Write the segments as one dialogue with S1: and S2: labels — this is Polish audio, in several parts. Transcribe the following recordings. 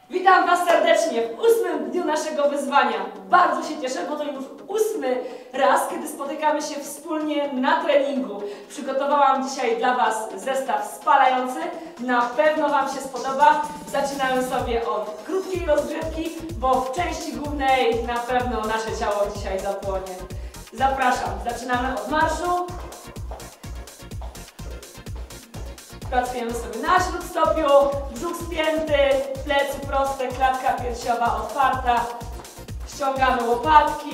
S1: Witam Was serdecznie w 8. dniu naszego wyzwania. Bardzo się cieszę, bo to już 8. raz, kiedy spotykamy się wspólnie na treningu. Przygotowałam dzisiaj dla Was zestaw spalający. Na pewno Wam się spodoba. Zaczynamy sobie od krótkiej rozgrzewki, bo w części głównej na pewno nasze ciało dzisiaj zapłonie. Zapraszam, zaczynamy od marszu. Pracujemy sobie na śródstopiu, brzuch spięty, plecy proste, klatka piersiowa otwarta. Ściągamy łopatki.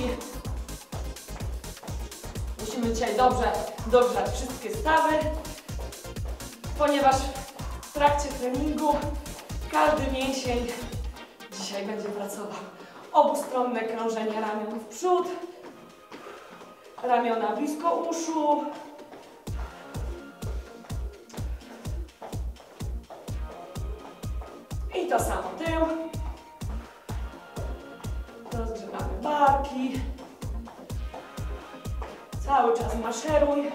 S1: Musimy dzisiaj dobrze dogrzać wszystkie stawy, ponieważ w trakcie treningu każdy mięsień dzisiaj będzie pracował. Obustronne krążenie ramion w przód, ramiona blisko uszu. I to samo tył. Rozgrzewamy barki. Cały czas maszeruj.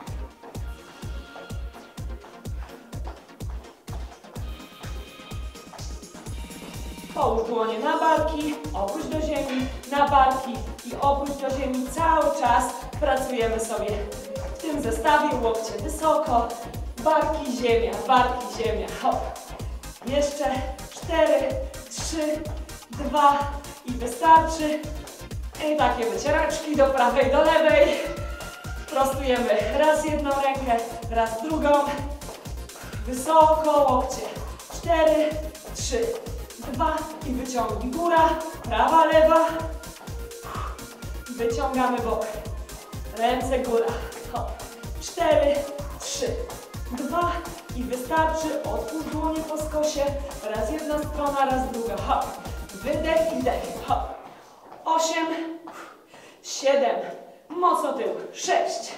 S1: Połóż dłonie na barki, opuść do ziemi, na barki i opuść do ziemi. Cały czas pracujemy sobie w tym zestawie. Łokcie wysoko, barki, ziemia, hop. Jeszcze 4, 3, 2 i wystarczy. I takie wycieraczki do prawej, do lewej. Prostujemy raz jedną rękę, raz drugą. Wysoko, łokcie. 4, 3, 2 i wyciągnij góra, prawa, lewa. Wyciągamy bok. Ręce góra. Hop. 4, 3, 2 i wystarczy. Otwórz dłonie po skosie. Raz jedna strona, raz druga. Hop. Wydech i dech. Hop. 8, 7, mocno tył. 6,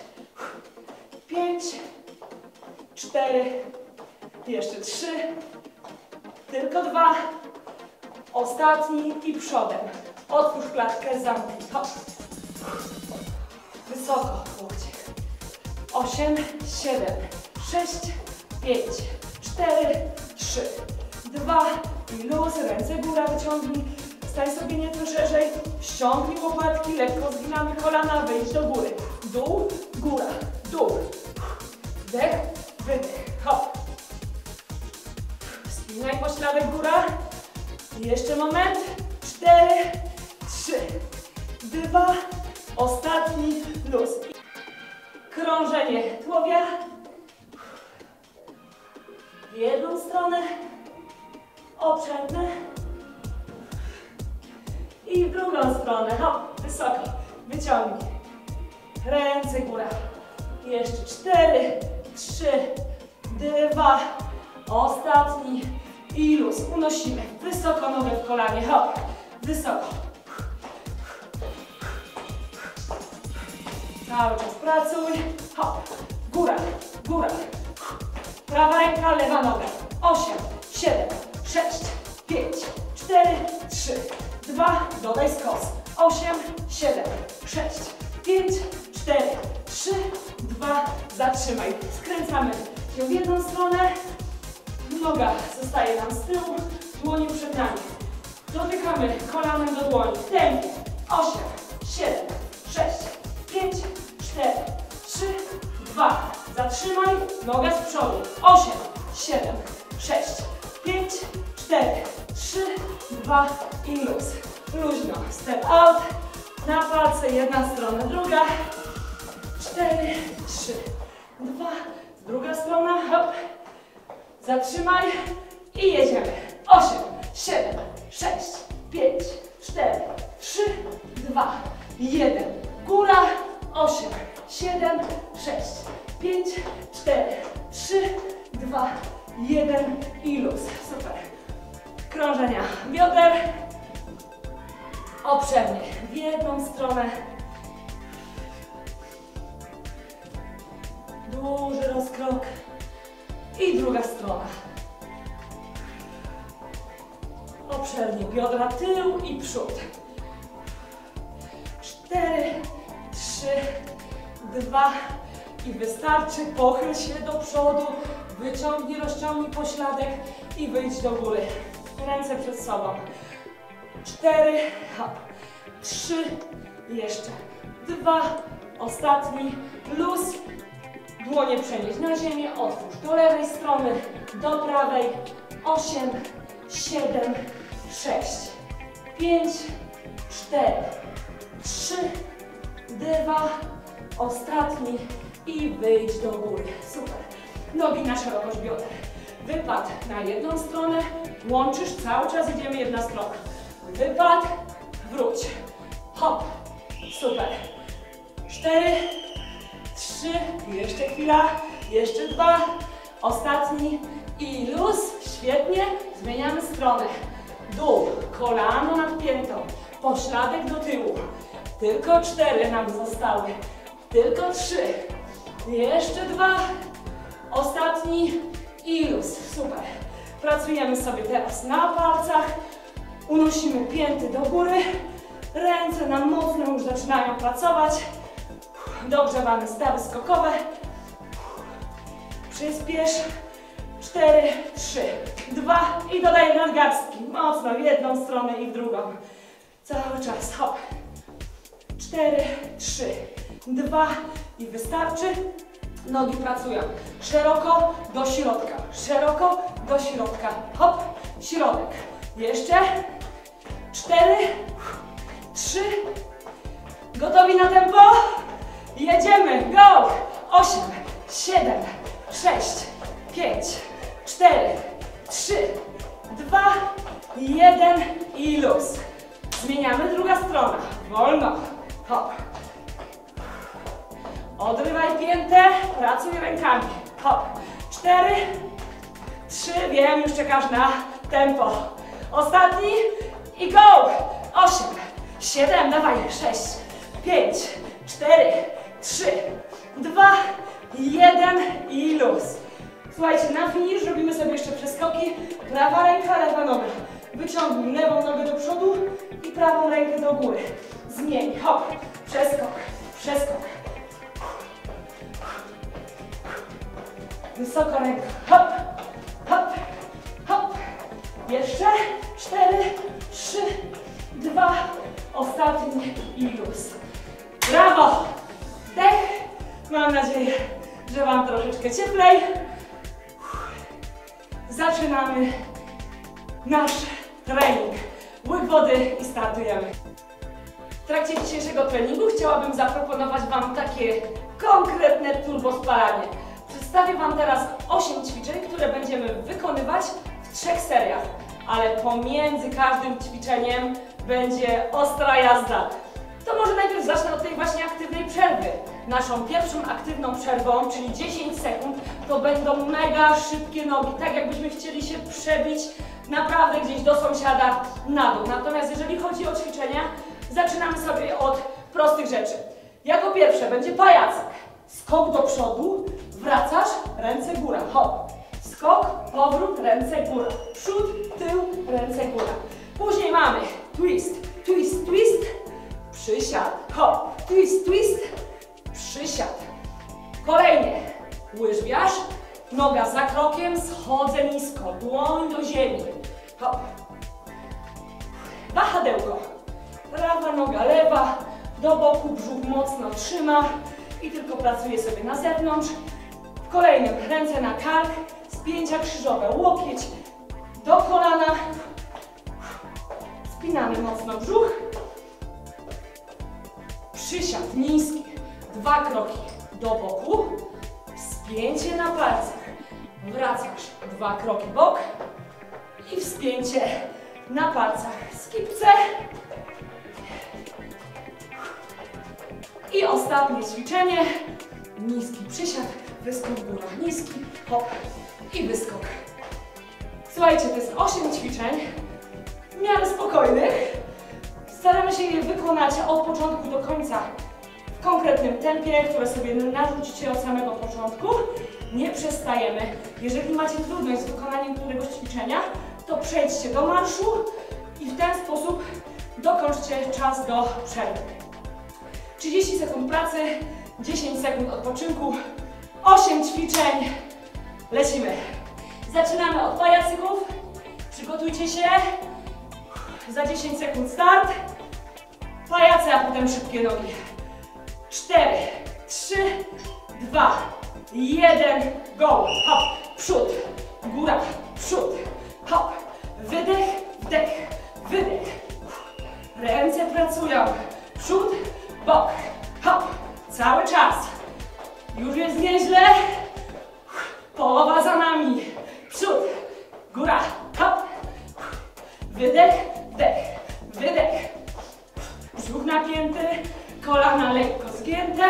S1: 5, 4, jeszcze 3, tylko 2, ostatni i przodem. Otwórz klatkę, zamknij. Hop. Wysoko, łokcie. 8, 7, 6, 5, 4, 3, 2 i luz, ręce góra wyciągnij. Stań sobie nieco szerzej, ściągnij łopatki, lekko zginamy kolana, wyjdź do góry. Dół, góra, dół. Wdech, wydech, hop. Spinaj pośladek góra. I jeszcze moment. 4, 3, 2, ostatni, luz. Krążenie tułowia. W jedną stronę. Obszerne. I w drugą stronę. Hop, wysoko. Wyciągnij. Ręce góra. Jeszcze 4, 3, 2, ostatni i luz. Unosimy. Wysoko nogę w kolanie. Hop, wysoko. Cały czas pracuj. Hop, góra, góra. Prawa ręka, lewa noga. 8, 7, 6, 5, 4, 3, 2, dodaj skos. 8, 7, 6, 5, 4, 3, 2, zatrzymaj. Skręcamy się w jedną stronę. Noga zostaje nam z tyłu, dłonie przed nami. Dotykamy kolanem do dłoni. W tempie. 8, 7, 6, 5, 4, 3, 2. Zatrzymaj. Noga z przodu. 8, 7, 6, 5, 4, 3, 2 i luz. Luźno. Step out. Na palce jedna strona, druga. 4, 3, 2. Druga strona. Hop. Zatrzymaj i jedziemy. 8, 7, 6, 5, 4, 3, 2, 1. Góra. 8, 7, 6, 5, 4, 3, 2, 1 i luz. Super. Krążenia bioder. Obszernie w jedną stronę. Duży rozkrok. I druga strona. Obszernie biodra, tył i przód. 4, 3, 2 i wystarczy. Pochyl się do przodu. Wyciągnij, rozciągnij pośladek i wyjdź do góry. ręce przed sobą. 4, hop. 3, jeszcze 2, ostatni, luz. Dłonie przenieść na ziemię, otwórz do lewej strony, do prawej. 8, 7, 6, 5, 4, 3, 2, ostatni i wyjdź do góry. Super. Nogi na szerokość bioder. Wypad na jedną stronę, łączysz, cały czas idziemy jedna strona. Wypad, wróć. Hop. Super. 4, 3, jeszcze chwila, jeszcze 2, ostatni i luz. Świetnie. Zmieniamy stronę. Dół, kolano nadpięto, pośladek do tyłu. Tylko 4 nam zostały. Tylko 3. Jeszcze 2. Ostatni i luz. Super. Pracujemy sobie teraz na palcach. Unosimy pięty do góry. Ręce nam mocno już zaczynają pracować. Dogrzewamy stawy skokowe. Przyspiesz. 4, 3, 2 i dodaj nadgarstki. Mocno w jedną stronę i w drugą. Cały czas. Hop. 4, 3, 2 i wystarczy. Nogi pracują szeroko do środka. Szeroko do środka. Hop. Środek. Jeszcze. 4, 3. Gotowi na tempo? Jedziemy. Go. 8, 7, 6, 5, 4, 3, 2, 1 i luz. Zmieniamy, druga strona. Wolno. Hop. Odrywaj piętę, pracuj rękami. Hop. 4, 3, wiem, już czekasz na tempo. Ostatni i go. 8, 7, dawaj, 6, 5, 4, 3, 2, 1 i luz. Słuchajcie, na finisz robimy sobie jeszcze przeskoki. Prawa ręka, lewa noga. Wyciągnij lewą nogę do przodu i prawą rękę do góry. Zmień. Hop. Przeskok. Przeskok. Wysoko ręka. Hop. Hop. Hop. Jeszcze. 4, 3, 2. Ostatni i luz. Brawo. Dech. Mam nadzieję, że Wam troszeczkę cieplej. Zaczynamy nasz trening. Łyk wody i startujemy. W trakcie dzisiejszego treningu chciałabym zaproponować Wam takie konkretne turbo spalanie. Przedstawię Wam teraz 8 ćwiczeń, które będziemy wykonywać w 3 seriach. Ale pomiędzy każdym ćwiczeniem będzie ostra jazda. To może najpierw zacznę od tej właśnie aktywnej przerwy. Naszą pierwszą aktywną przerwą, czyli 10 sekund, to będą mega szybkie nogi, tak jakbyśmy chcieli się przebić naprawdę gdzieś do sąsiada na dół. Natomiast jeżeli chodzi o ćwiczenia, zaczynamy sobie od prostych rzeczy. Jako pierwsze będzie pajacek. Skok do przodu, wracasz, ręce góra, hop. Skok, powrót, ręce góra. Przód, tył, ręce góra. Później mamy twist, twist, twist, przysiad, hop, twist, twist, przysiad. Kolejnie łyżwiarz, noga za krokiem, schodzę nisko, dłoń do ziemi. Hop. Wahadełko. Prawa noga, lewa, do boku, brzuch mocno trzyma i tylko pracuję sobie na zewnątrz. W kolejnym ręce na kark, spięcia krzyżowe, łokieć do kolana. Spinamy mocno brzuch. Przysiad niski, 2 kroki do boku, wspięcie na palcach, wracasz 2 kroki bok i wspięcie na palcach, skipce. I ostatnie ćwiczenie, niski przysiad, wyskok góra, niski, hop i wyskok. Słuchajcie, to jest 8 ćwiczeń, w miarę spokojnych. Staramy się je wykonać od początku do końca w konkretnym tempie, które sobie narzucicie od samego początku. Nie przestajemy. Jeżeli macie trudność z wykonaniem któregoś ćwiczenia, to przejdźcie do marszu i w ten sposób dokończcie czas do przerwy. 30 sekund pracy, 10 sekund odpoczynku, 8 ćwiczeń. Lecimy. Zaczynamy od pajacyków. Przygotujcie się. Za 10 sekund start. Pajace, a potem szybkie nogi. 4, 3, 2, 1, go. Hop, przód, góra, przód, hop, wydech, wdech, wydech. Ręce pracują, przód, bok, hop, cały czas. Już jest nieźle. Połowa za nami. Przód, góra, hop, wydech, wdech, wydech. Brzuch napięty, kolana lekko zgięte.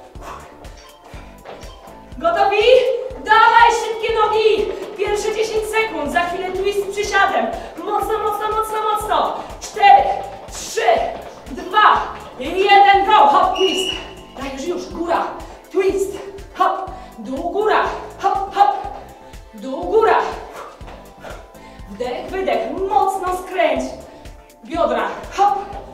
S1: Gotowi? Dawaj, szybkie nogi! Pierwsze 10 sekund, za chwilę twist z przysiadem. Mocno, mocno, mocno, mocno. 4, 3, 2, 1, go! Hop, twist. Dajesz już, góra, twist, hop, dół, góra, hop, hop, dół, góra. Wdech, wydech, mocno skręć biodra, hop.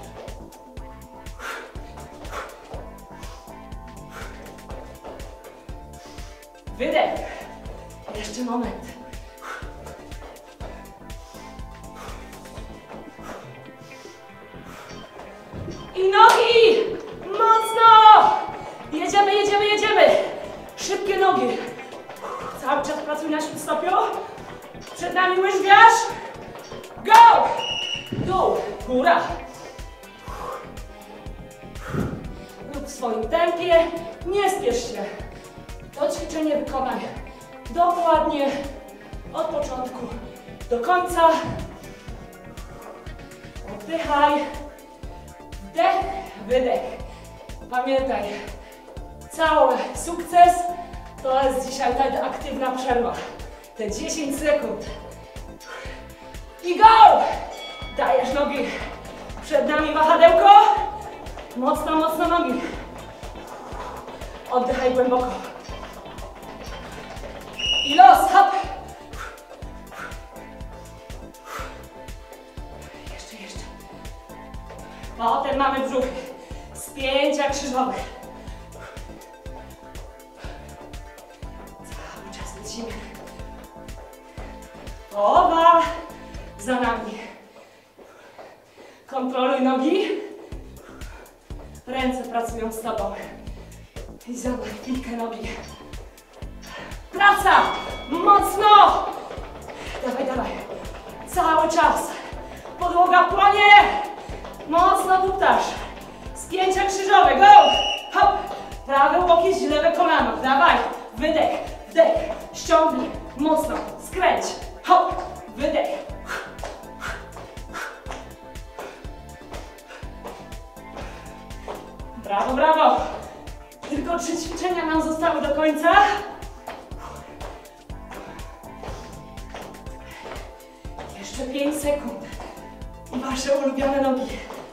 S1: Wydech. Jeszcze moment. I nogi! Mocno! Jedziemy, jedziemy, jedziemy! Szybkie nogi. Cały czas pracuj na śródstopiu. Przed nami łyżwiarz. Go! Dół, góra. Rób w swoim tempie. Nie spiesz się. To ćwiczenie wykonaj dokładnie od początku do końca. Oddychaj. Wdech, wydech. Pamiętaj, cały sukces to jest dzisiaj ta aktywna przerwa. Te 10 sekund. I go! Dajesz nogi. Przed nami wahadełko. Mocno, mocno nogi. Oddychaj głęboko. I los, hop. Jeszcze. Potem mamy brzuch. Spięcia krzyżowe. Cały czas lecimy. Połowa za nami. Kontroluj nogi. Ręce pracują z tobą. I za chwilkę nogi. Praca! Mocno! Dawaj, dawaj. Cały czas. Podłoga płonie. Mocno tuptasz. Spięcia krzyżowe. Go! Hop! Prawy łokieć, lewe kolano. Dawaj. Wydech, wdech. Ściągnij. Mocno. Skręć. Hop! Wydech. Brawo, brawo. Tylko 3 ćwiczenia nam zostały do końca. Jeszcze 5 sekund. I wasze ulubione nogi.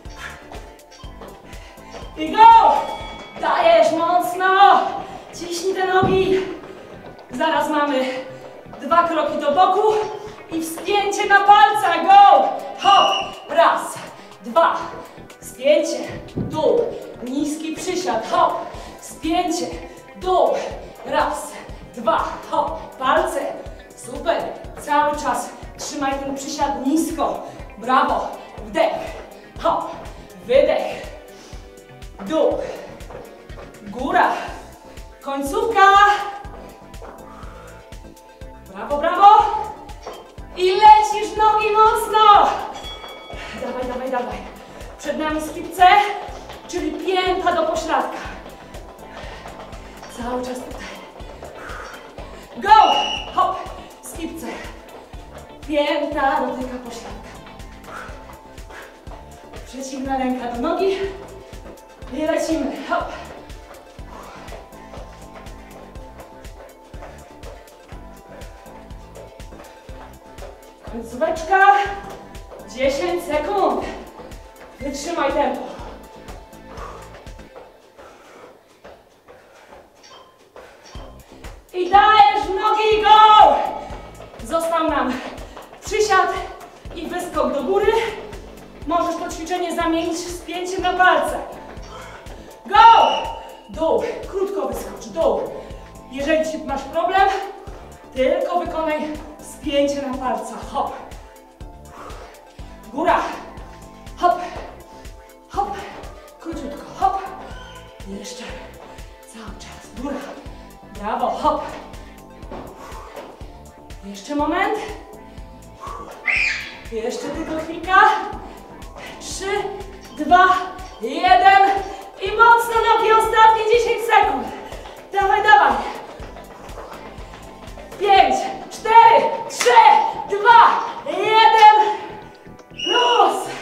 S1: I go! Dajesz mocno. Ciśnij te nogi. Zaraz mamy 2 kroki do boku i wspięcie na palcach. Go! Hop! Raz, 2. Spięcie. Dół. Niski przysiad. Hop! Spięcie. Dół. Raz, 2. Hop! Palce. Super. Cały czas trzymaj ten przysiad nisko. Brawo. Wdech. Hop. Wydech. Dół. Góra. Końcówka. Brawo, brawo. I lecisz nogi mocno. Dawaj, dawaj, dawaj. Przed nami skipce, czyli pięta do pośladka. Cały czas tutaj. Go! Hop. Skipce. Pięta dotyka pośladka. Przeciwna ręka do nogi. I lecimy. Hop. Końcóweczka. 10 sekund. Wytrzymaj tempo. I dajesz nogi, go! Został nam przysiad i wyskok do góry. Możesz to ćwiczenie zamienić w spięcie na palce. Go! Dół. Krótko wyskocz. Dół. Jeżeli masz problem, tylko wykonaj spięcie na palcach. Hop. Jeszcze tylko chwilka. 3, 2, 1 i mocno nogi, ostatnie 10 sekund. Dawaj, dawaj. 5, 4, 3, 2, 1. Luz.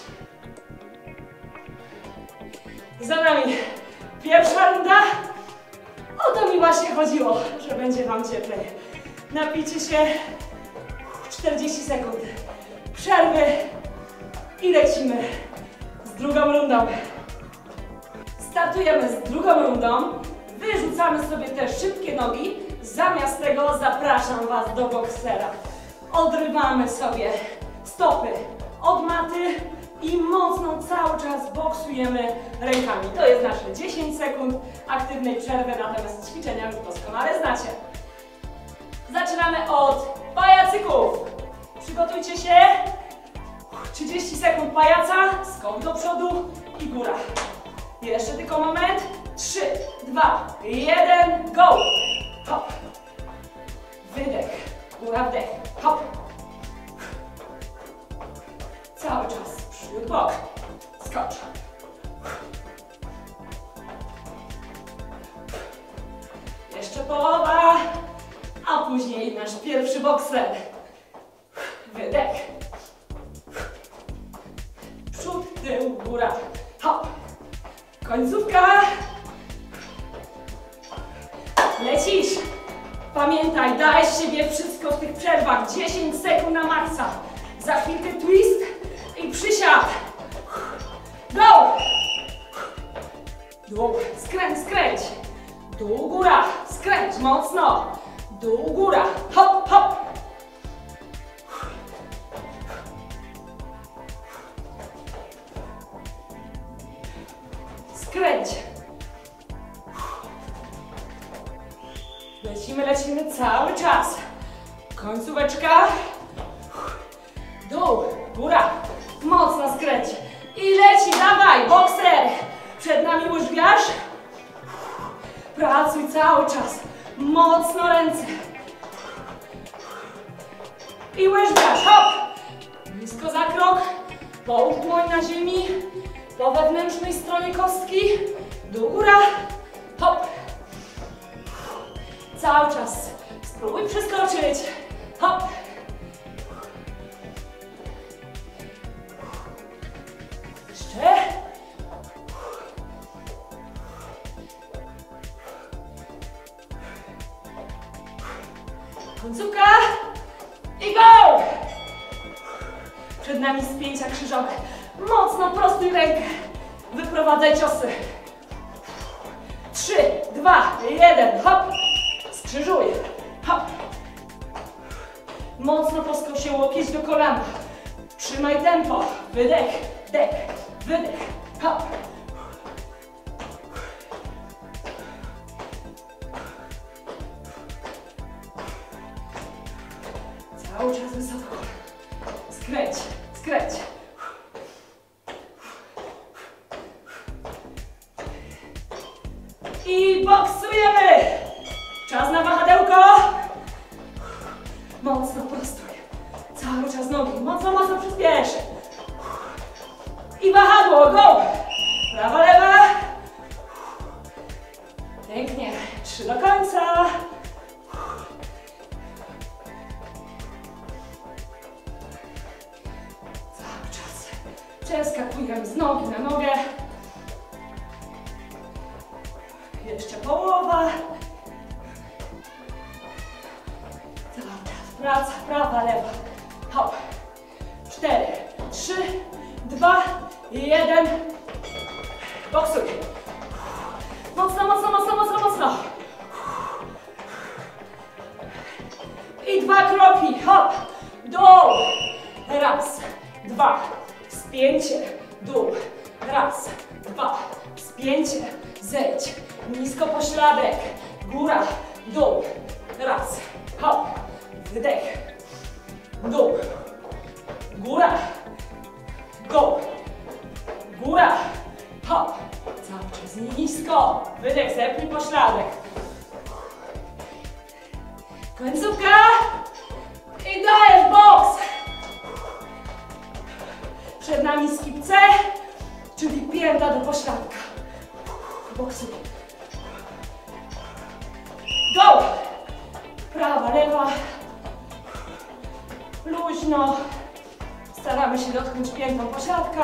S1: Za nami pierwsza runda. O to mi właśnie chodziło, że będzie wam cieplej. Napijcie się. 40 sekund przerwy i lecimy z drugą rundą. Startujemy z drugą rundą. Wyrzucamy sobie te szybkie nogi. Zamiast tego zapraszam was do boksera. Odrywamy sobie stopy od maty i mocno cały czas boksujemy rękami. To jest nasze 10 sekund aktywnej przerwy, natomiast ćwiczenia już doskonale znacie. Zaczynamy od pajacyków. Przygotujcie się. 30 sekund pajaca, skok do przodu i góra. Jeszcze tylko moment. 3, 2, 1, go! Hop. Wydech, góra, wdech. Hop. Cały czas przód, bok. Skocz. Jeszcze połowa, a później nasz pierwszy bokser. Wydech. Przód, tył, góra. Hop. Końcówka. Lecisz. Pamiętaj, daj z siebie wszystko w tych przerwach. 10 sekund na maksa. Za chwilkę twist i przysiad. Go! Dół, skręć, skręć. Dół, góra. Skręć mocno. Dół, góra. Hop, hop. Skręć. Lecimy, lecimy cały czas. Końcóweczka. Dół, góra. Mocno skręć. I leci, dawaj, bokser. Przed nami łyżwiarz. Pracuj cały czas. Mocno ręce. I łyżwiarz, hop. Nisko za krok. Połóż dłoń na ziemi. Po wewnętrznej stronie kostki. Dół, góra. Hop. Cały czas. Spróbuj przeskoczyć. Hop. Jeszcze. Końcówka. I go! Przed nami spięcia krzyżowe. Mocno prostuj rękę. Wyprowadzaj ciosy. 3, 2, 1, hop. Skrzyżuj. Hop. Mocno poskocz się łokieć do kolana. Trzymaj tempo. Wydech, wdech, wydech. Hop. Cały czas wysoko. Skręć, skręć. I boksujemy. Czas na wahadełko. Mocno prostuj. Cały czas nogi. Mocno, mocno przyspiesz. I wahadło. Go. Prawa, lewa. Pięknie. 3 do końca. Cały czas przeskakujemy z nogi na nogę. Jeszcze połowa. Cały czas praca, prawa, lewa. Hop. 4, 3, 2, 1. Boksuj. Mocno, mocno, mocno, mocno, mocno. I 2 kroki. Hop. Dół. Raz, 2. Spięcie. Dół. Raz, 2. Spięcie. Zejdź. Nisko pośladek. Góra. Dół. Raz. Hop. Wdech. Dół. Góra. Go. Góra. Hop. Cały czas nisko. Wydech. Zepnij pośladek. Końcówka. I dajesz boks. Przed nami skip C, czyli pięta do pośladka. Boksuj. Go! Prawa, lewa. Luźno. Staramy się dotknąć piętą pośladka.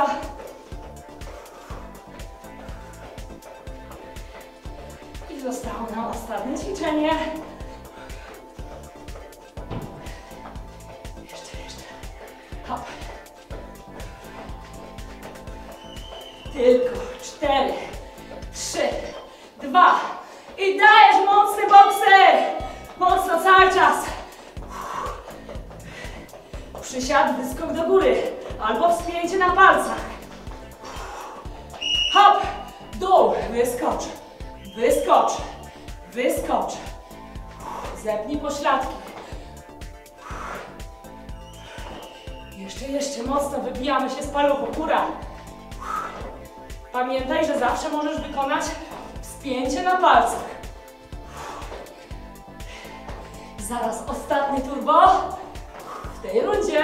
S1: I zostało nam ostatnie ćwiczenie. Jeszcze. Hop. Tylko 4, 3, 2 i dajesz mocny bokser. Mocno cały czas. Przysiad, wyskok do góry albo wspięcie na palcach. Hop, dół, wyskocz, wyskocz, wyskocz. Zepnij pośladki. Jeszcze mocno wybijamy się z paluchu. Góra. Pamiętaj, że zawsze możesz wykonać wspięcie na palcach. Zaraz ostatnie turbo w tej rundzie.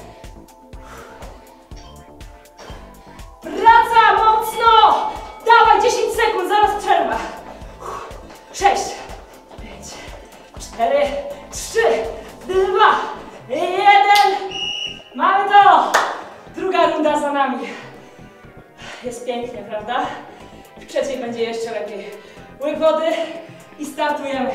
S1: Praca mocno! Dawaj 10 sekund, zaraz przerwa. 6, 5, 4, 3, 2, 1. Mamy to! Druga runda za nami. Jest pięknie, prawda? W trzeciej będzie jeszcze lepiej. Łyk wody i startujemy.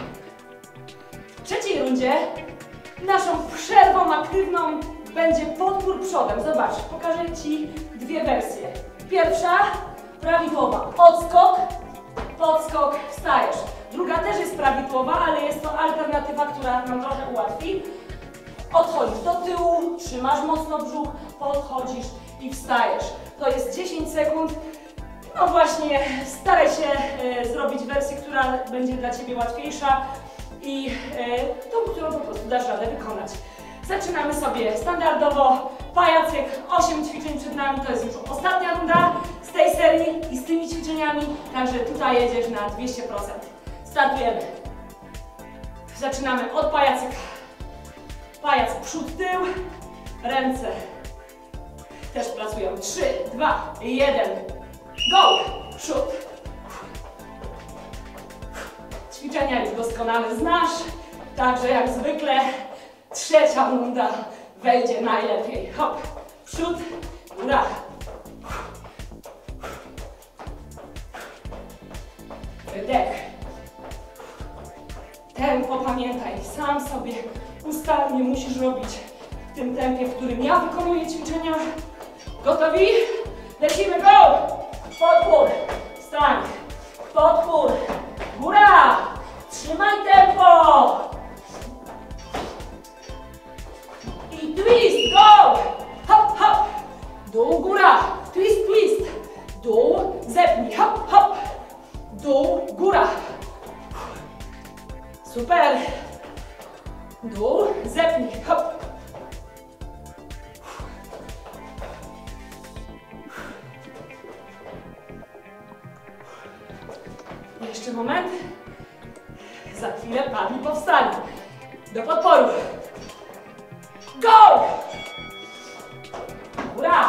S1: W trzeciej rundzie naszą przerwą aktywną będzie podpór przodem. Zobacz, pokażę Ci dwie wersje. Pierwsza, prawidłowa. Odskok, podskok, wstajesz. Druga też jest prawidłowa, ale jest to alternatywa, która nam trochę ułatwi. Odchodzisz do tyłu, trzymasz mocno brzuch, podchodzisz i wstajesz. To jest 10 sekund. No właśnie, staraj się zrobić wersję, która będzie dla Ciebie łatwiejsza i tą, którą po prostu dasz radę wykonać. Zaczynamy sobie standardowo. Pajacek, 8 ćwiczeń przed nami, to jest już ostatnia runda z tej serii i z tymi ćwiczeniami, także tutaj jedziesz na 200%. Startujemy. Zaczynamy od pajacyka. Pajac przód, tył, ręce też pracują. 3, 2, 1, go! Przód. Ćwiczenia już doskonale znasz, także jak zwykle trzecia runda wejdzie najlepiej. Hop, przód, góra. Wydech. Tempo pamiętaj, sam sobie ustalnie musisz robić w tym tempie, w którym ja wykonuję ćwiczenia. Gotowi? Lecimy, go! Podpór, stań, podpór, góra, trzymaj tempo i twist, go! Hop, hop, dół, góra, twist, twist, dół, zepnij, hop, hop, dół, góra, super, dół, zepnij, hop. Jeszcze moment. Za chwilę padli, powstali. Do podporu. Go! Góra!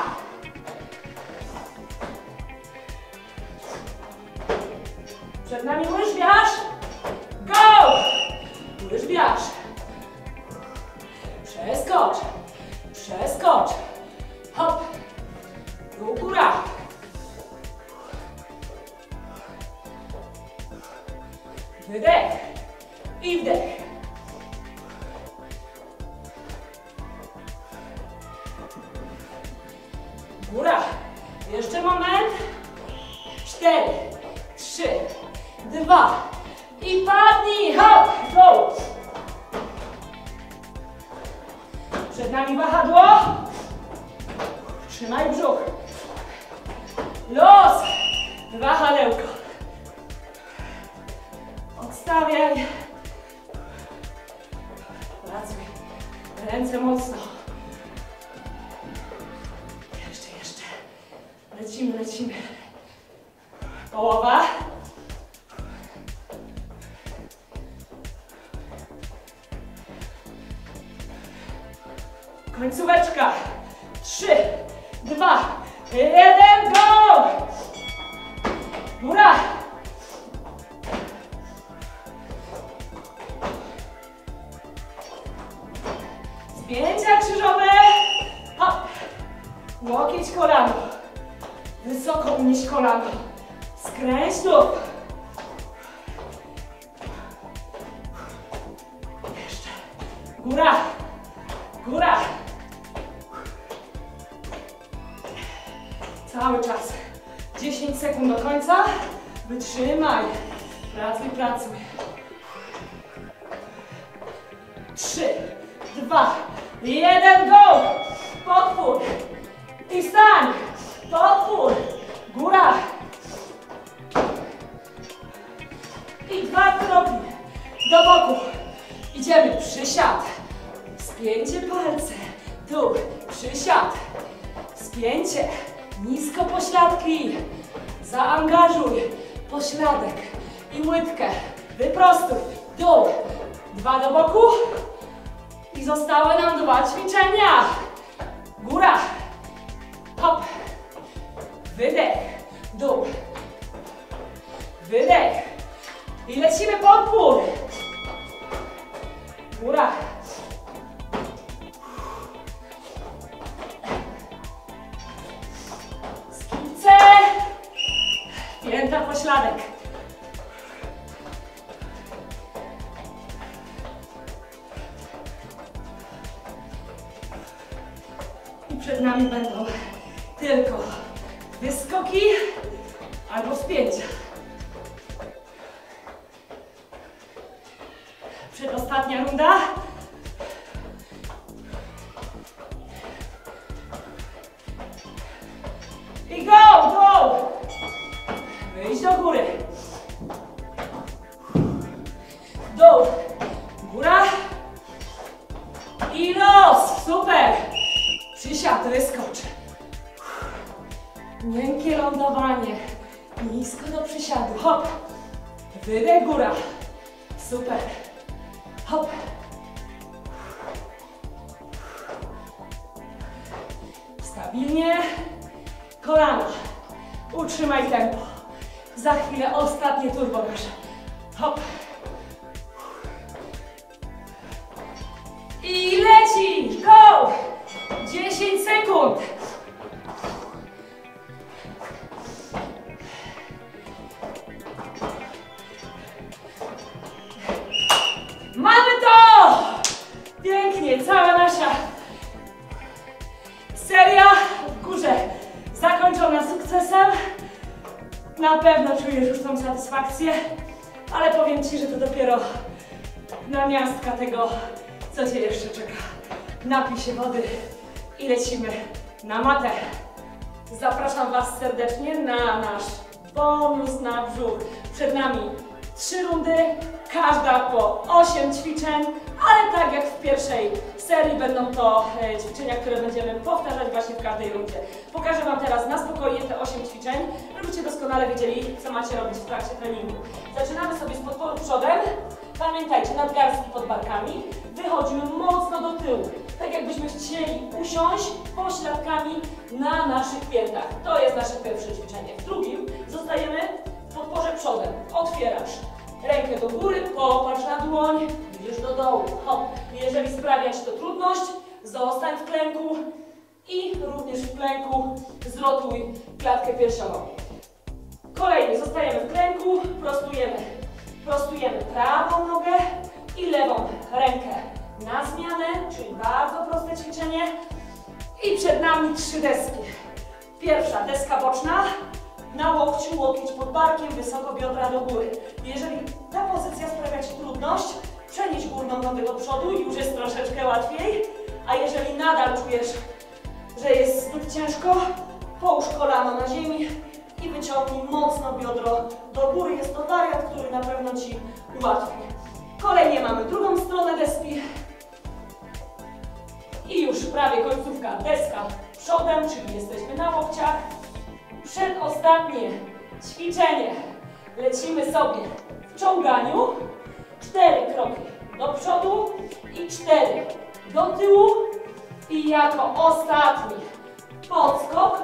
S1: Przed nami łyżwiarz. Go! Łyżwiarz. Przeskocz. Przeskocz. Hop. Dół, góra. Wydech i wdech. Góra. Jeszcze moment. 4, 3, 2 i padnij. Hop, go. Przed nami wahadło. Trzymaj brzuch. Los. Wahadełko. Odstawiaj. Pracuj. Ręce mocno. Jeszcze. Lecimy. Połowa. Końcóweczka. 3, 2, 1, go! Góra! Spięcia krzyżowe. Hop. Łokieć kolano. Wysoko unieś kolano. Skręć tup. Jeszcze. Góra. Góra. Cały czas. 10 sekund do końca. Wytrzymaj. Pracuj, pracuj. 3, 2, 1, go! Podpór. I wstań. Podpór. Góra. I 2 kroki do boku. Idziemy. Przysiad. Spięcie palce. Tu. Przysiad. Spięcie. Nisko pośladki. Zaangażuj pośladek i łydkę. Wyprostuj. Dół. 2 do boku. I zostały nam 2 ćwiczenia. Góra. Hop. Wydech. Dół. Wydech. I lecimy podpór. Góra. Skipce. Pięta pośladek. I przed nami będą tylko wyskoki albo wspięcia. Przedostatnia runda. I go, go! Wyjść do góry. Dół. Góra. I los. Super. Przysiad, wyskocz. Miękkie lądowanie. Nisko do przysiadu. Hop. Wydech, góra. Super. Hop. Stabilnie. Kolana. Utrzymaj tempo. Za chwilę ostatnie turbo nasze. Hop. I leci. Go. 10 sekund. Mamy to! Pięknie, cała nasza seria w górze zakończona sukcesem. Na pewno czujesz już tą satysfakcję, ale powiem Ci, że to dopiero namiastka tego, co Cię jeszcze czeka. Napij się wody i lecimy na matę. Zapraszam Was serdecznie na nasz bonus na brzuch. Przed nami 3 rundy, każda po 8 ćwiczeń, ale tak jak w pierwszej serii będą to ćwiczenia, które będziemy powtarzać właśnie w każdej rundzie. Pokażę Wam teraz na spokojnie te 8 ćwiczeń, żebyście doskonale wiedzieli, co macie robić w trakcie treningu. Zaczynamy sobie z podporu przodem. Pamiętajcie, nadgarstki pod barkami. Wychodzimy mocno do tyłu, tak jakbyśmy chcieli usiąść pośladkami na naszych piętach. To jest nasze pierwsze ćwiczenie. W drugim zostajemy w podporze przodem. Otwierasz rękę do góry, popatrz na dłoń, idziesz do dołu. Hop. Jeżeli sprawia Ci to trudność, zostań w klęku i również w klęku zrotuj klatkę piersiową. Kolejnie zostajemy w klęku, prostujemy prawą nogę i lewą rękę na zmianę, czyli bardzo proste ćwiczenie. I przed nami 3 deski. Pierwsza deska boczna, na łokciu, łokieć pod barkiem, wysoko biodra do góry. Jeżeli ta pozycja sprawia Ci trudność, przenieś górną nogę do przodu i już jest troszeczkę łatwiej. A jeżeli nadal czujesz, że jest zbyt ciężko, połóż kolano na ziemi i wyciągnij mocno biodro do góry. Jest to wariant, który na pewno Ci ułatwi. Kolejnie mamy drugą stronę deski. I już prawie końcówka, deska przodem, czyli jesteśmy na łokciach. Przedostatnie ćwiczenie. Lecimy sobie w ciąganiu. 4 kroki do przodu i 4 do tyłu. I jako ostatni podskok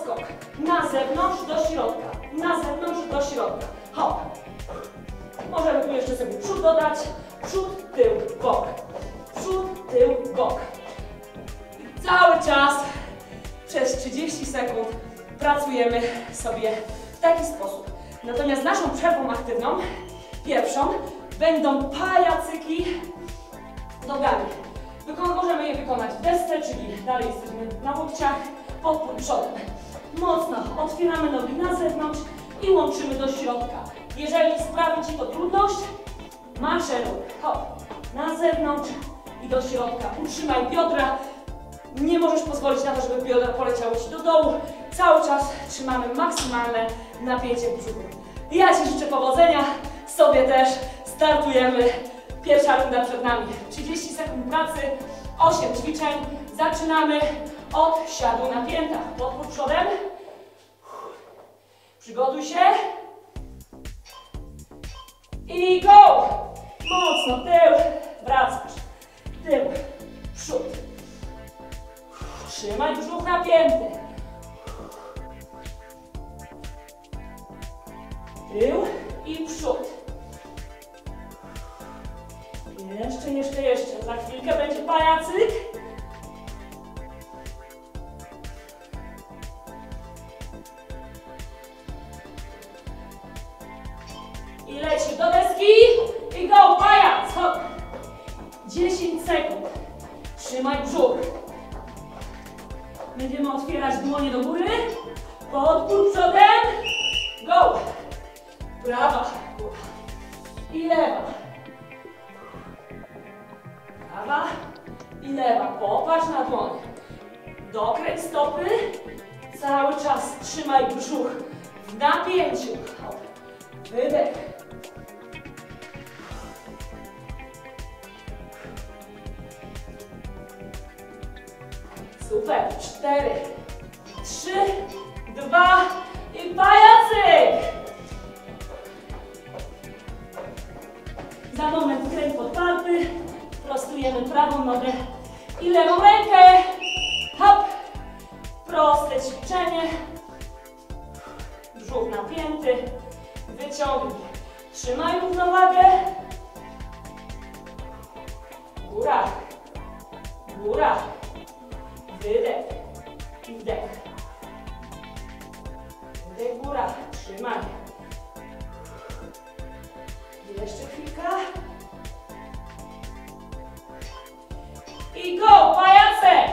S1: podskok. Na zewnątrz do środka. Na zewnątrz do środka. Hop. Możemy tu jeszcze sobie przód dodać. Przód, tył, bok. Przód, tył, bok. I cały czas przez 30 sekund pracujemy sobie w taki sposób. Natomiast naszą przerwą aktywną, pierwszą, będą pajacyki nogami. Możemy je wykonać w desce, czyli dalej jesteśmy na łokciach, podpór przodem. Mocno otwieramy nogi na zewnątrz i łączymy do środka. Jeżeli sprawi Ci to trudność, maszeruj. Hop, na zewnątrz i do środka. Utrzymaj biodra. Nie możesz pozwolić na to, żeby biodra poleciały Ci do dołu. Cały czas trzymamy maksymalne napięcie w brzuchu. Ja Ci życzę powodzenia, sobie też. Startujemy. Pierwsza runda przed nami. 30 sekund pracy, 8 ćwiczeń. Zaczynamy od siadu na piętach. Podpór przodem. Przygotuj się. I go! Mocno tył. Wracasz. Tył. Przód. Trzymaj brzuch napięty. Tył i przód. Jeszcze. Za chwilkę będzie pajacyk. I leci do deski. I go, pajac. Hop. 10 sekund. Trzymaj brzuch. Będziemy otwierać dłonie do góry. Podpór przodem. Go. Prawa i lewa. Prawa i lewa. Popatrz na dłoń. Dokręć stopy. Cały czas trzymaj brzuch w napięciu. Hop. Wydech. Super. 4, 3, 2 i pajacyk. Za moment kręg podparty. Prostujemy prawą nogę i lewą rękę. Hop. Proste ćwiczenie. Brzuch napięty. Wyciągnij. Trzymaj równowagę. Góra. Góra. Wydech. I wdech. Wydech, góra. Trzymaj. Jeszcze chwilka. I go, pajacek!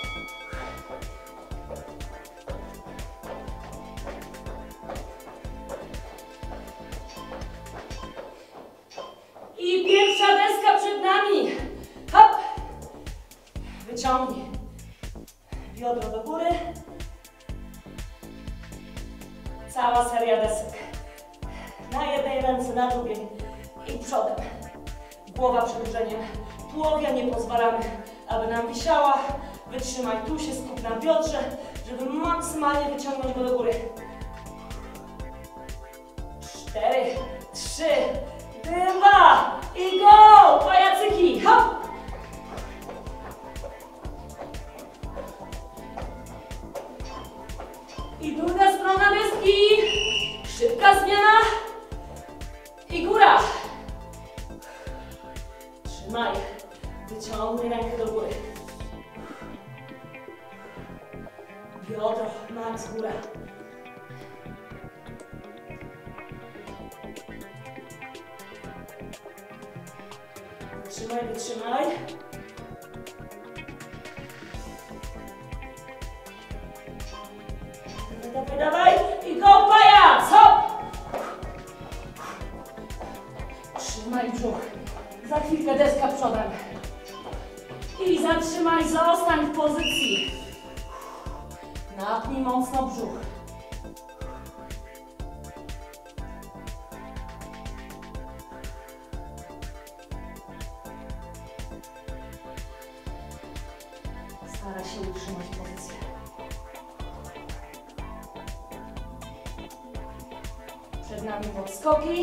S1: I pierwsza deska przed nami. Hop! Wyciągnij biodro do góry. Cała seria desek. Na jednej ręce, na drugiej i przodem. Głowa przedłużeniem tułowia, nie pozwalamy, aby nam wisiała. Wytrzymaj, tu się skup na biodrze, żeby maksymalnie wyciągnąć go do góry. 4, 3, 2 i go! Pajacyki! Hop! I druga strona deski. Szybka zmiana. I góra. Trzymaj. Wyciągnij rękę do góry. Biodro, max, góra. Wytrzymaj, wytrzymaj. Dawaj, dawaj. I go, pajac! Hop! Trzymaj brzuch. Za chwilkę deska przodem. I zatrzymaj, zostań w pozycji. Napnij mocno brzuch. Stara się utrzymać pozycję. Przed nami podskoki.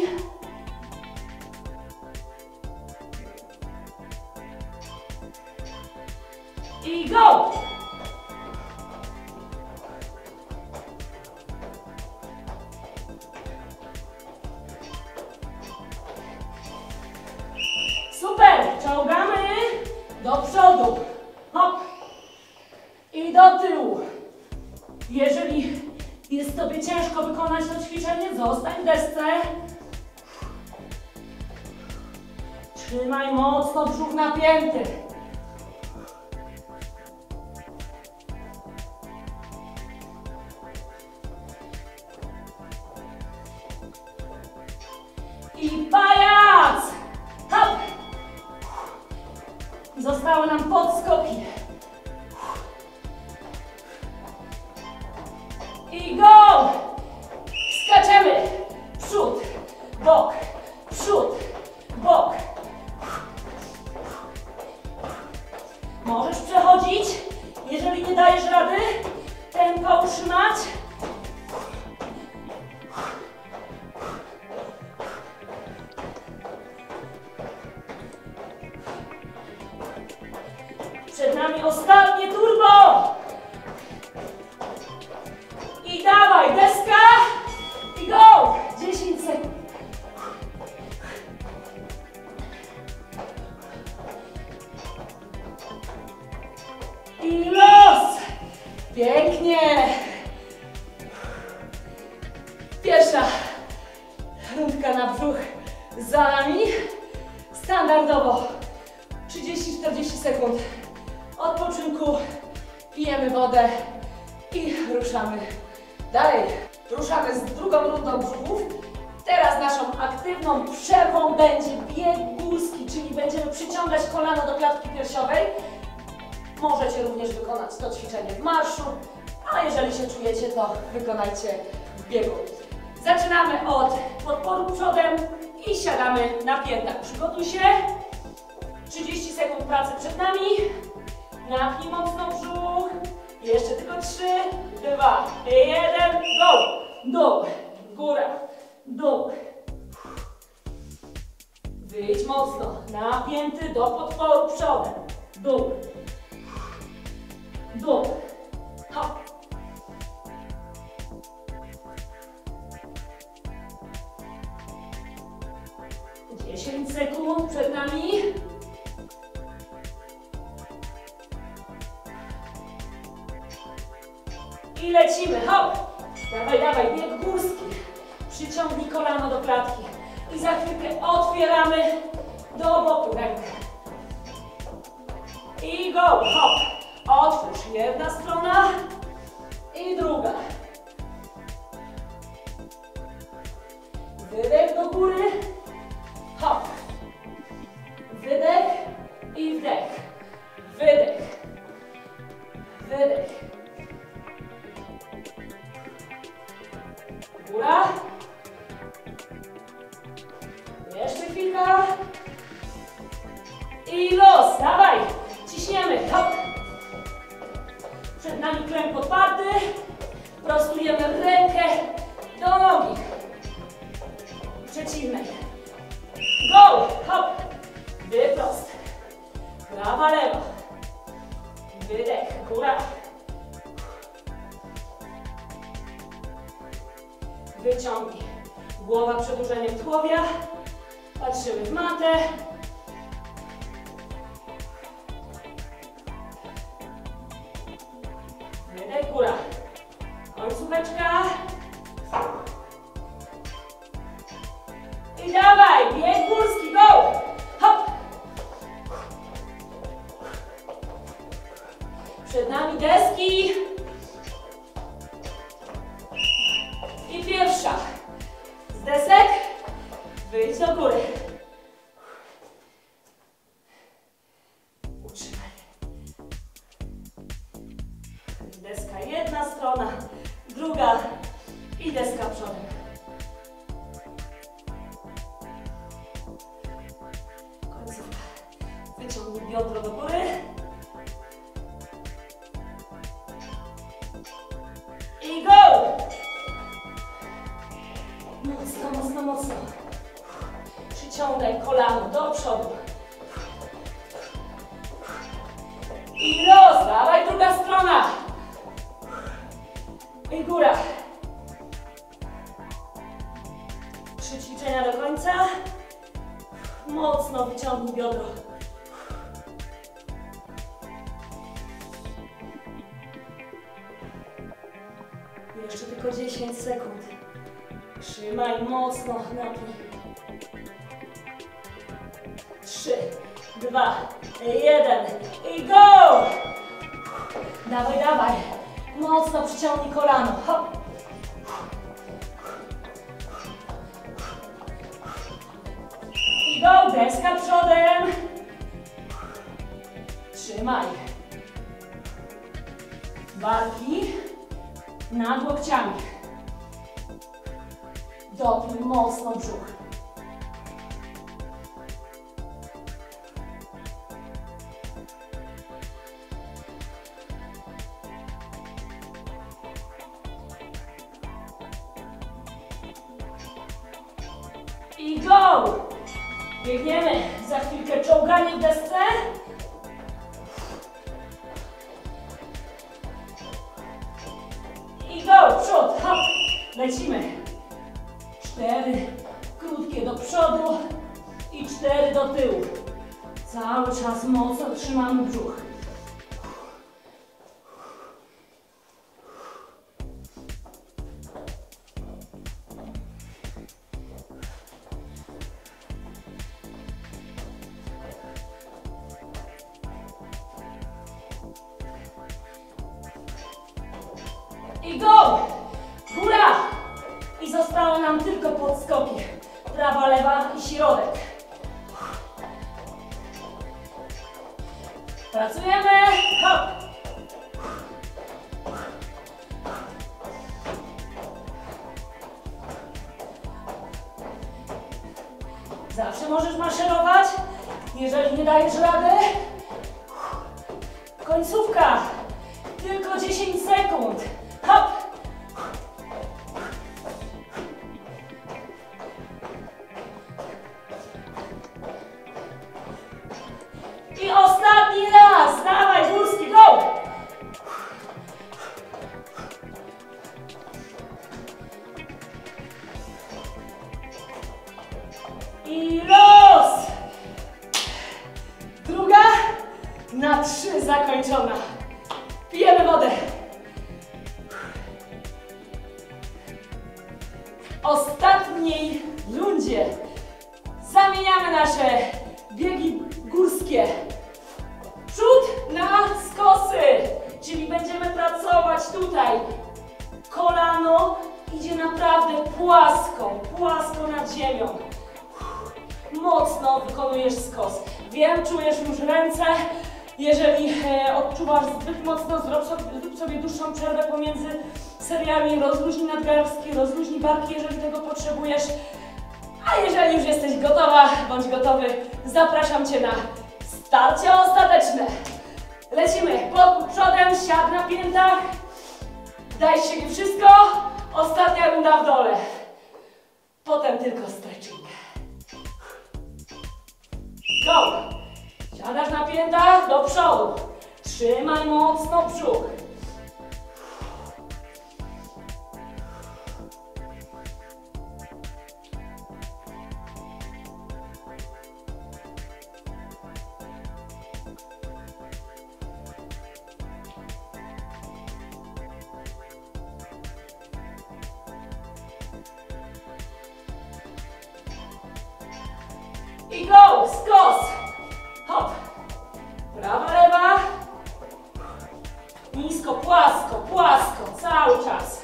S1: I go! do przodu, hop i do tyłu. Jeżeli jest Tobie ciężko wykonać to ćwiczenie, zostań w desce. Trzymaj mocno brzuch napięty. I pajac! Hop! Zostały nam podskoki. I go! Skaczemy! Przód, bok, przód, bok. Możesz przechodzić, jeżeli nie dajesz rady, tempo utrzymać. Przed nami ostatnie turbo. I dawaj, deska. I go. 10 sekund. I los. Pięknie. Pierwsza rundka na brzuch za nami. Standardowo 30-40 sekund odpoczynku, pijemy wodę i ruszamy dalej. Ruszamy z drugą rundą brzuchów. Teraz naszą aktywną przerwą będzie bieg górski, czyli będziemy przyciągać kolano do klatki piersiowej. Możecie również wykonać to ćwiczenie w marszu, a jeżeli się czujecie, to wykonajcie w biegu. Zaczynamy od podporu przodem i siadamy na piętach. Przygotuj się. 30 sekund pracy przed nami. Napnij mocno brzuch. Jeszcze tylko 3, 2, 1, go! Dół, góra, dół. Wyjdź mocno, napięty do podporu przodem. Dół, dół, hop. Dziesięć sekund przed nami. I lecimy, hop! Dawaj, dawaj, bieg górski. Przyciągnij kolano do klatki. I za chwilkę otwieramy do boku rękę. I go, hop! Otwórz, jedna strona i druga. Wydech do góry, hop! Wydech i wdech. Wydech. Wydech. Góra. Jeszcze chwilka. I los. Dawaj. Ciśniemy. Hop. Przed nami klęk podparty. Prostujemy rękę do nogi. Przeciwnej. Go. Hop. Wyprost. Prawa, lewa. Wydech. Góra. Wyciągnij. Głowa przedłużeniem tułowia. Patrzymy w matę. Wydech, góra. Końcóweczka. I dawaj, bieg górski, go! Hop! Przed nami deski. I pierwsza. Z desek wyjdź do góry. Utrzymaj. Deska jedna strona, druga i deska przodem. Końcówka. Wyciągnij biodro do góry. I go! Mocno, mocno, mocno. Przyciągaj kolano do przodu. I los, dawaj, druga strona. I góra. 3 ćwiczenia do końca. Mocno wyciągnij biodro. Jeszcze tylko 10 sekund. Trzymaj mocno nogi. 3, 2, 1 i go! Dawaj, dawaj. Mocno przyciągnij kolano. Hop. I go, deska przodem. Trzymaj. Barki nad łokciami. Dopnij mocno brzuch. I go! Biegniemy. Za chwilkę czołganie w desce. I go! Przód. Hop. Lecimy. 4 krótkie do przodu i 4 do tyłu. Cały czas mocno trzymamy brzuch. I go! Góra! I zostały nam tylko podskoki. Prawa, lewa i środek. Pracujemy. Hop! Zawsze możesz maszerować, jeżeli nie dajesz rady. Końcówka. Tylko 10 sekund. Hop! I ostatni raz. Dawaj, górski, go! I los! Druga na 3 zakończona. Pijemy wodę. W ostatniej rundzie zamieniamy nasze biegi górskie. Przód na skosy, czyli będziemy pracować tutaj. Kolano idzie naprawdę płasko, płasko nad ziemią. Mocno wykonujesz skos. Wiem, czujesz już ręce. Jeżeli odczuwasz zbyt mocno, zrób sobie dłuższą przerwę pomiędzy seriami. Rozluźnij nadgarstki, rozluźnij barki, jeżeli tego potrzebujesz. A jeżeli już jesteś gotowa, bądź gotowy, zapraszam Cię na starcie ostateczne. Lecimy. Pod przodem, siad na piętach. Daj z siebie wszystko. Ostatnia runda w dole. Potem tylko stretching. Go! Siadasz na piętach do przodu. Trzymaj mocno brzuch. I go! Skos! Hop! Prawa, lewa. Nisko, płasko, płasko. Cały czas.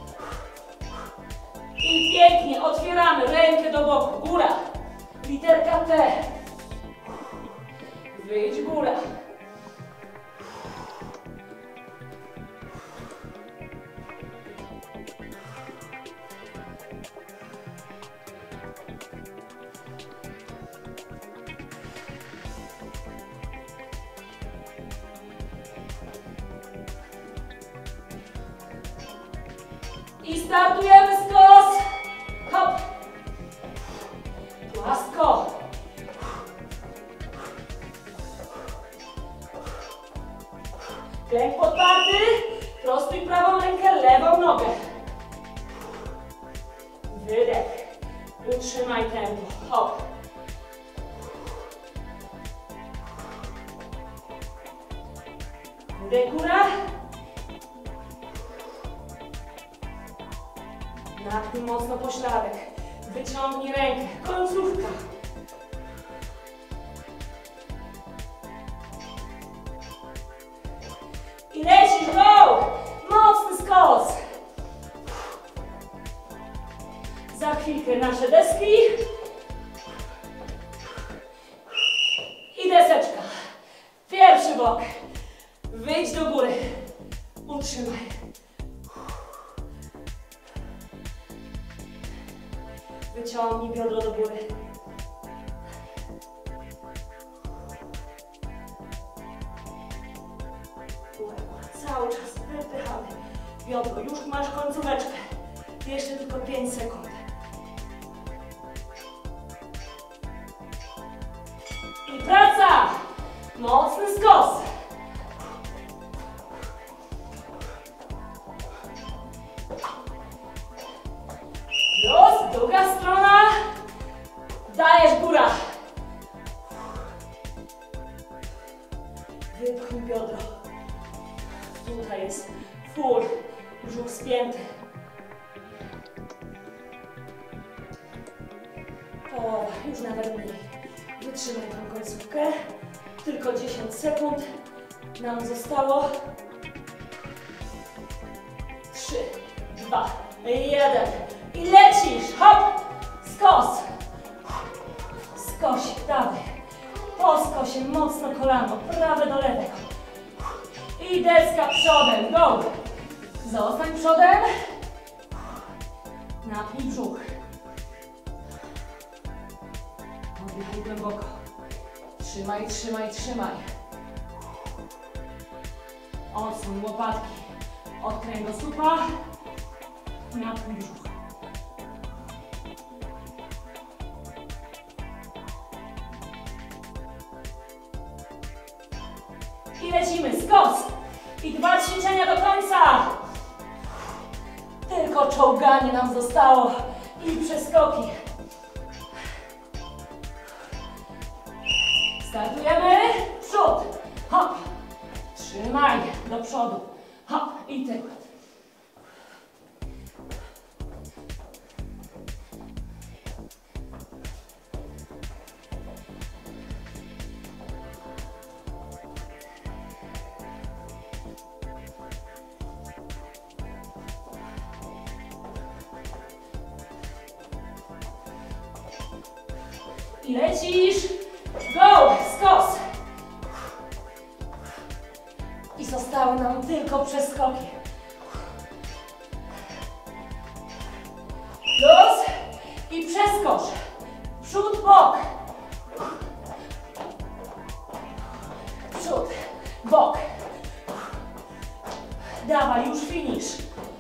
S1: I pięknie. Otwieramy rękę do boku. Góra. Literka T. Wyjdź, góra. I startujemy skos. Hop. Płasko. Klęk podparty. Prostuj prawą rękę, lewą nogę. Wydech. Utrzymaj tempo. Hop. Wydech, góra. Napnij mocno pośladek. Wyciągnij rękę. Końcówka. I lecisz, go! Mocny skos. Za chwilkę nasze deski. I deseczka. Pierwszy bok. Wyjdź do góry. Utrzymaj. Wyciągnij biodro do góry. Cały czas wypychamy biodro. Już masz końcóweczkę. Jeszcze tylko 5 sekund. I praca! Mocny skos. Plus, druga strona. Dajesz góra. Wypchnij biodro. Tutaj jest full, brzuch spięty. Połowa, już nawet mniej. Wytrzymaj tą końcówkę. Tylko 10 sekund nam zostało. 3, 2, 1. I lecisz. Hop! Skos. Skosik, dawaj. Po skosie mocno kolano, prawe do lewego. I deska przodem, go! Zostań przodem. Napnij brzuch. Oddychaj głęboko. Trzymaj, trzymaj, trzymaj. Odsuń łopatki od kręgosłupa. Napnij brzuch. I lecimy, skos. I 2 ćwiczenia do końca. Tylko czołganie nam zostało i przeskoki. Startujemy. Przód. Hop. Trzymaj do przodu. Hop. I tył. I lecisz. Go! Skos. I zostały nam tylko przeskoki. Plus. I przeskocz. Przód, bok. Przód, bok. Dawaj, już finish.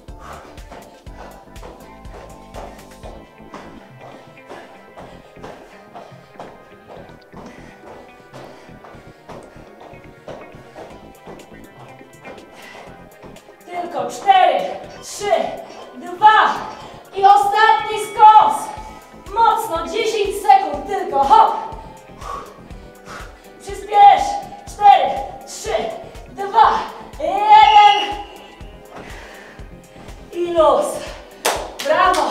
S1: Tylko 4, 3, 2 i ostatni skos. Mocno, 10 sekund tylko. Hop. Przyspiesz. 4, 3, 2, 1. I luz. Brawo.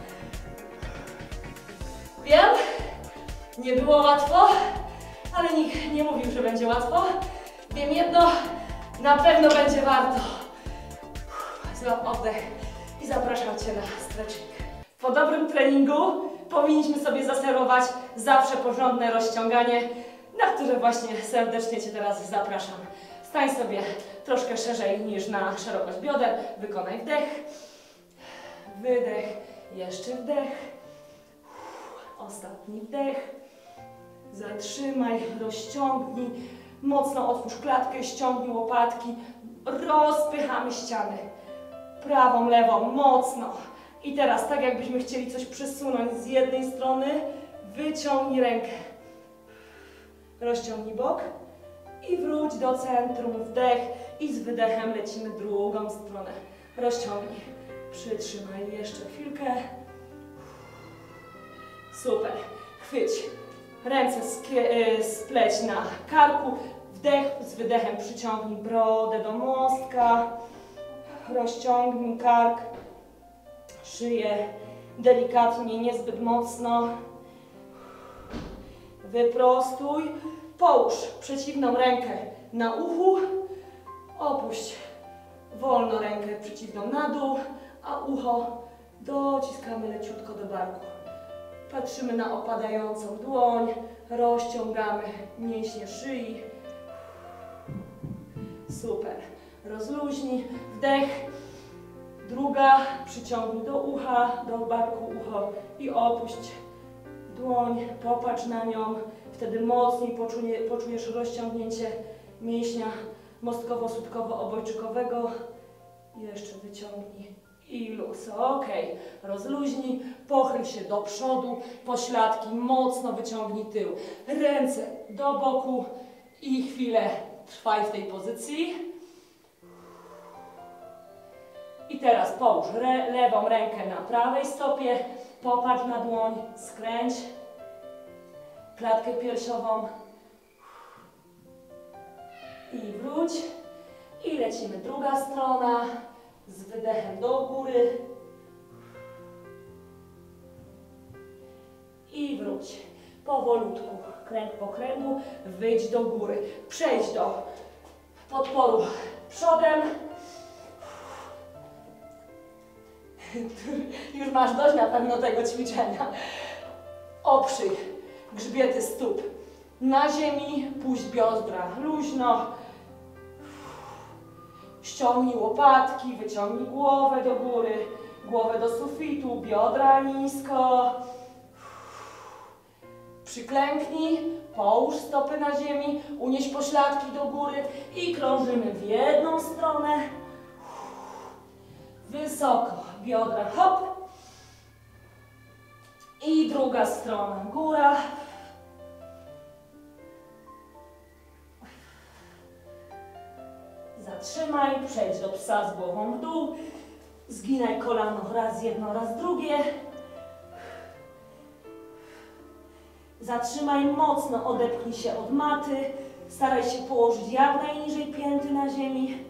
S1: Wiem, nie było łatwo, ale nikt nie mówił, że będzie łatwo. Wiem jedno, na pewno będzie warto. Złap oddech i zapraszam Cię na stretching. Po dobrym treningu powinniśmy sobie zaserwować zawsze porządne rozciąganie, na które właśnie serdecznie Cię teraz zapraszam. Stań sobie troszkę szerzej niż na szerokość bioder. Wykonaj wdech, wydech, jeszcze wdech, ostatni wdech. Zatrzymaj, rozciągnij, mocno otwórz klatkę, ściągnij łopatki, rozpychamy ściany. Prawą, lewą, mocno. I teraz, tak jakbyśmy chcieli coś przesunąć z jednej strony, wyciągnij rękę. Rozciągnij bok i wróć do centrum. Wdech i z wydechem lecimy drugą stronę. Rozciągnij. Przytrzymaj jeszcze chwilkę. Super. Chwyć. Ręce spleć na karku. Wdech z wydechem przyciągnij brodę do mostka. Rozciągnij kark. szyję delikatnie, niezbyt mocno. Wyprostuj. Połóż przeciwną rękę na uchu. Opuść wolno rękę przeciwną na dół, a ucho dociskamy leciutko do barku. Patrzymy na opadającą dłoń, rozciągamy mięśnie szyi. Super. Rozluźnij. Wdech. Druga. Przyciągnij do ucha, do barku ucho i opuść dłoń. Popatrz na nią. Wtedy mocniej poczujesz rozciągnięcie mięśnia mostkowo-słupkowo-obojczykowego. Jeszcze wyciągnij i luz. Ok. Rozluźnij. Pochyl się do przodu. Pośladki mocno wyciągnij tył. Ręce do boku i chwilę trwaj w tej pozycji. I teraz połóż lewą rękę na prawej stopie. Popatrz na dłoń. Skręć klatkę piersiową. I wróć. I lecimy. Druga strona. Z wydechem do góry. I wróć. Powolutku. Kręg po kręgu. Wyjdź do góry. Przejdź do podporu przodem. Już masz dość na pewno tego ćwiczenia. Oprzyj grzbiety stóp na ziemi, puść biodra luźno. Ściągnij łopatki, wyciągnij głowę do góry, głowę do sufitu, biodra nisko. Przyklęknij, połóż stopy na ziemi, unieś pośladki do góry i krążymy w jedną stronę. Wysoko, biodra, hop. I druga strona, góra. Zatrzymaj, przejdź do psa z głową w dół. Zginaj kolano raz jedno, raz drugie. Zatrzymaj mocno, odepchnij się od maty. Staraj się położyć jak najniżej pięty na ziemi.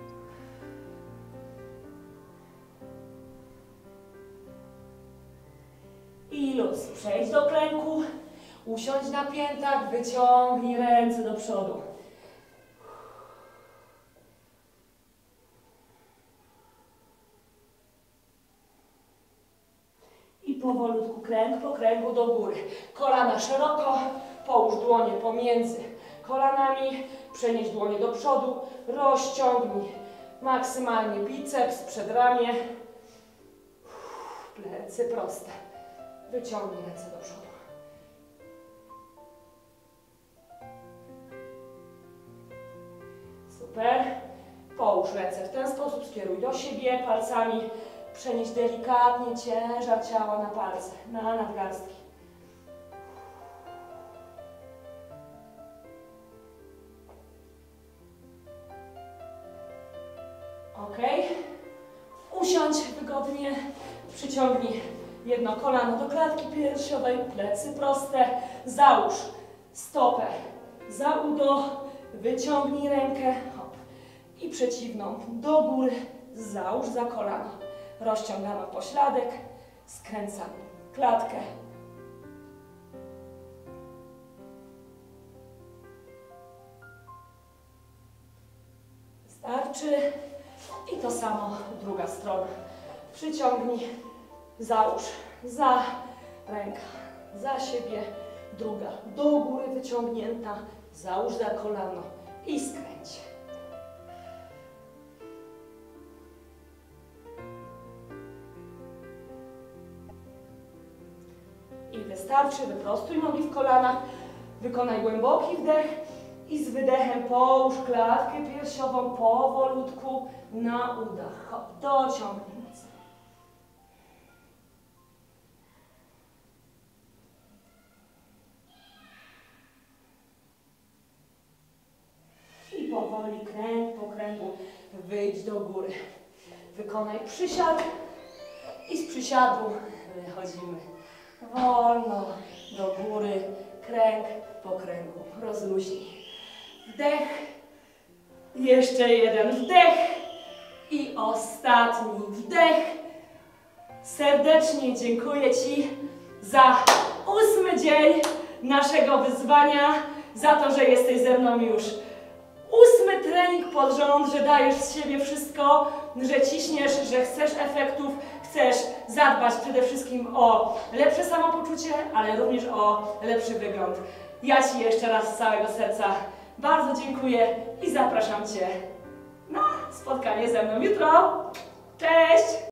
S1: I luz. Przejdź do klęku. Usiądź na piętach, wyciągnij ręce do przodu. I powolutku kręg po kręgu do góry. Kolana szeroko, połóż dłonie pomiędzy kolanami, przenieś dłonie do przodu, rozciągnij maksymalnie biceps, przedramię, plecy proste. Wyciągnij ręce do przodu. Super. Połóż ręce w ten sposób, skieruj do siebie palcami. Przenieś delikatnie ciężar ciała na palce, na nadgarstki. Ok. Usiądź wygodnie. Przyciągnij jedno kolano do klatki piersiowej, plecy proste. Załóż stopę za udo, wyciągnij rękę hop. I przeciwną do góry, załóż za kolano. Rozciągamy pośladek, skręcamy klatkę. Wystarczy. I to samo druga strona. Przyciągnij, załóż za ręka, za siebie, druga do góry wyciągnięta, załóż za kolano i skręć. I wystarczy, wyprostuj nogi w kolanach, wykonaj głęboki wdech i z wydechem połóż klatkę piersiową powolutku na udach. Hop, dociągnij mocno. I powoli kręg po kręgu wyjdź do góry. Wykonaj przysiad i z przysiadu wychodzimy wolno do góry, kręg po kręgu. Rozluźnij. Wdech, jeszcze jeden wdech i ostatni wdech serdecznie dziękuję Ci za 8. dzień naszego wyzwania, za to, że jesteś ze mną już 8. trening pod rząd, że dajesz z siebie wszystko, że ciśniesz, że chcesz efektów, chcesz zadbać przede wszystkim o lepsze samopoczucie, ale również o lepszy wygląd. Ja Ci jeszcze raz z całego serca bardzo dziękuję i zapraszam Cię na spotkanie ze mną jutro. Cześć!